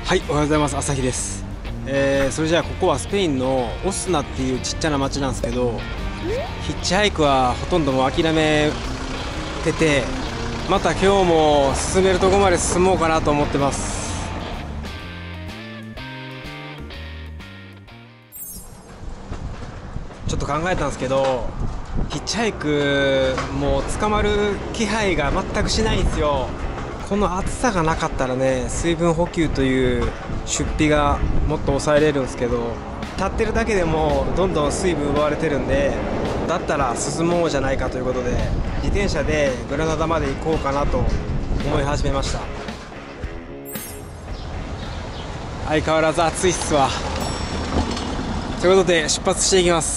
はい、おはようございます。朝日です。それじゃあここはスペインのオスナっていうちっちゃな町なんですけど、ヒッチハイクはほとんどもう諦めてて、また今日も進めるとこまで進もうかなと思ってます。ちょっと考えたんですけど、ヒッチハイクもう捕まる気配が全くしないんですよ。この暑さがなかったらね、水分補給という出費がもっと抑えれるんですけど、立ってるだけでもどんどん水分奪われてるんで、だったら進もうじゃないかということで、自転車でグラナダまで行こうかなと思い始めました。相変わらず暑いっすわ。ということで出発していきます。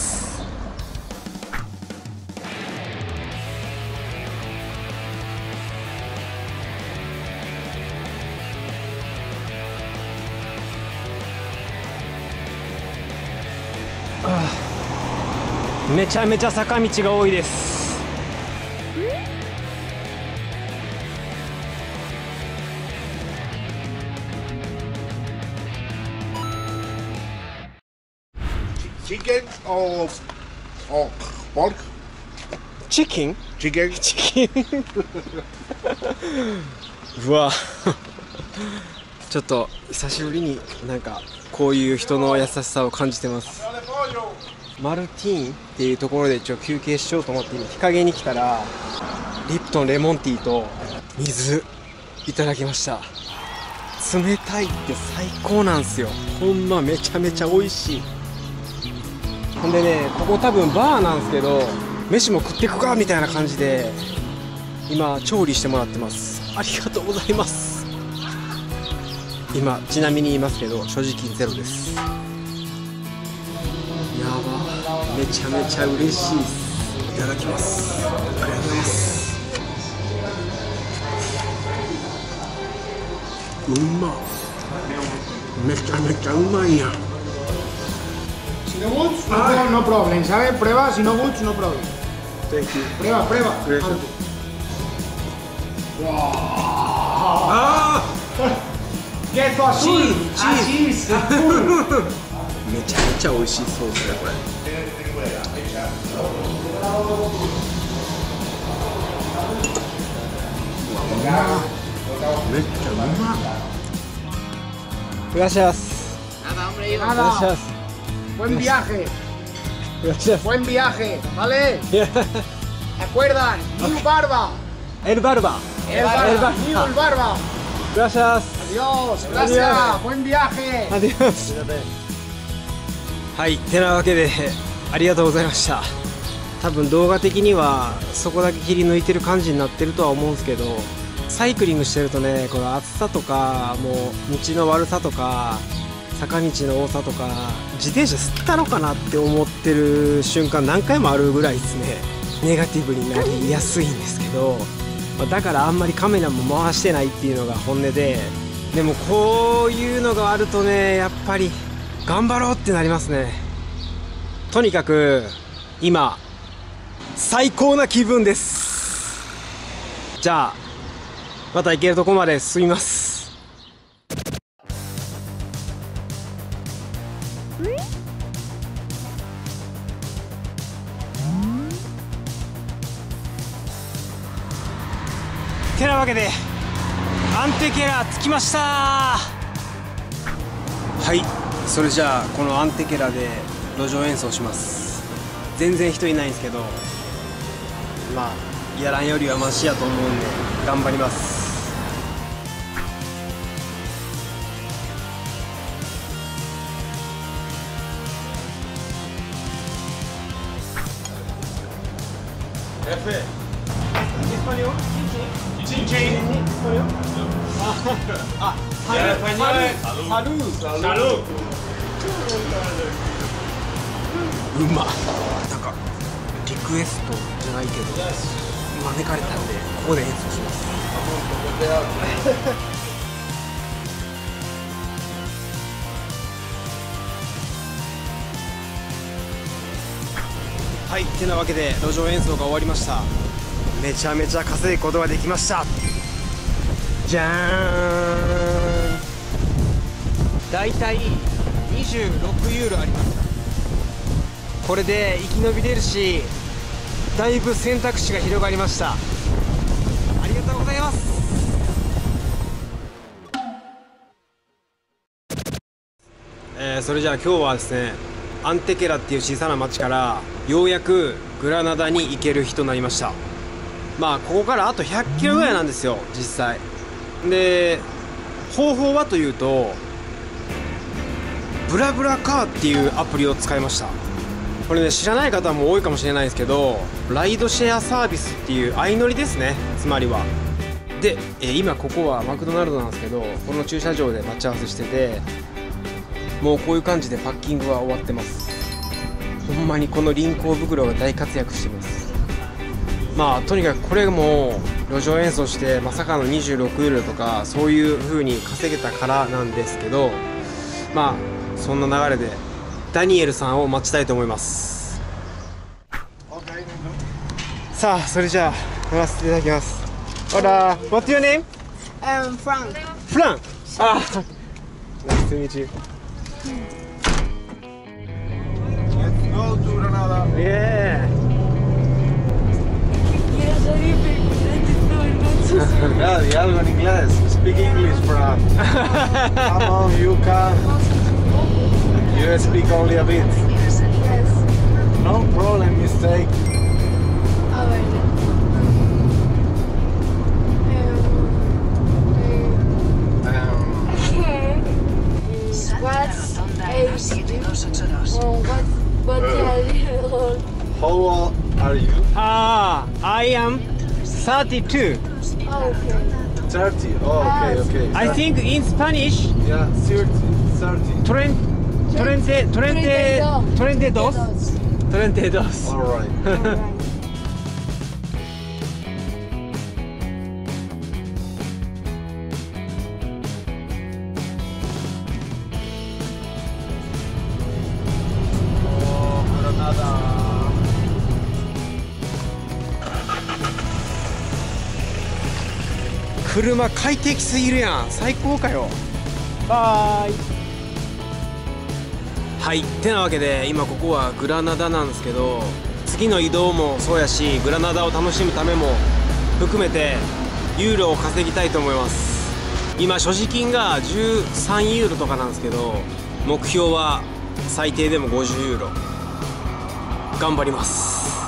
めちゃめちゃ坂道が多いです。 Chicken or pork? Chicken? Chicken. Chicken. うわちょっと久しぶりになんかこういう人の優しさを感じてます。マルティーンっていうところで一応休憩しようと思って日陰に来たら、リプトンレモンティーと水いただきました。冷たいって最高なんすよ。ほんまめちゃめちゃ美味しい。ほんでね、ここ多分バーなんですけど、飯も食ってくかみたいな感じで今調理してもらってます。ありがとうございます。今ちなみに言いますけど、所持金ゼロです。やば、めちゃめちゃ嬉しいです。いただきます。ありがとうございます。うまっ、めちゃめちゃうまいやん。 Si no guts, no problem, ¿sabes? Prueba, si no guts, no problem. Thank you. Prueba, prueba. ¡Ah! ¡Queso azul! Cheese. ¡Azul! めちゃめちゃ美味しいソースだこれ。めっちゃうまっ。Gracias. Nada, hombre, Gracias. Buen viaje. Gracias. Buen viaje, ¿vale? ¿Acuerdan? New Barba. El barba. El Barba. New Barba. Gracias. Adiós, gracias. Buen viaje. Adiós. はい、てなわけでありがとうございました。多分動画的にはそこだけ切り抜いてる感じになってるとは思うんですけど、サイクリングしてるとね、この暑さとかもう道の悪さとか坂道の多さとか、自転車吸ったのかなって思ってる瞬間何回もあるぐらいですね。ネガティブになりやすいんですけど、だからあんまりカメラも回してないっていうのが本音で、でもこういうのがあるとね、やっぱり頑張ろうってなりますね。とにかく今最高な気分です。じゃあまた行けるとこまで進みます。てなわけでアンテケラ着きました。はい、それじゃあこのアンテケラで路上演奏します。全然人いないんですけど、まあやらんよりはマシやと思うんで頑張ります。うまっ。なんかリクエストじゃないけど招かれたんでここで演奏します。はい、てなわけで路上演奏が終わりました。めちゃめちゃ稼ぐことができました。じゃーん。 だいたい26ユーロありました。これで生き延びれるし、だいぶ選択肢が広がりました。ありがとうございます。それじゃあ今日はですね、アンテケラっていう小さな町からようやくグラナダに行ける日となりました。まあここからあと100キロぐらいなんですよ実際で。方法はというと、ブラブラカーっていうアプリを使いました。これね、知らない方も多いかもしれないですけど、ライドシェアサービスっていう相乗りですね、つまりは。で、今ここはマクドナルドなんですけど、この駐車場で待ち合わせしてて、もうこういう感じでパッキングは終わってます。ほんまにこの輪行袋が大活躍してます。まあとにかくこれも路上演奏してまさかの26ユーロとかそういう風に稼げたからなんですけど、まあそんな流れでダニエルさんを待ちたいと思います。さあそれじゃあ乗らせていただきます。Hola, what's your name? Frank. Frank. Ah, nice to meet you. Let's go to Granada. Yeah. Di algo en inglés. Speak English, Fran. Come on, you can. You speak only a bit. Yes. No problem, mistake. A ver. What's How old are you? Ah, I am 32. okay. 30. Oh, okay, okay. I think in Spanish, Yeah, 30. 22. 22. Alright. Alright. 車快適すぎるやん。最高かよ。バイ。はい、てなわけで今ここはグラナダなんですけど、次の移動もそうやしグラナダを楽しむためも含めてユーロを稼ぎたいと思います。今所持金が13ユーロとかなんですけど、目標は最低でも50ユーロ頑張ります。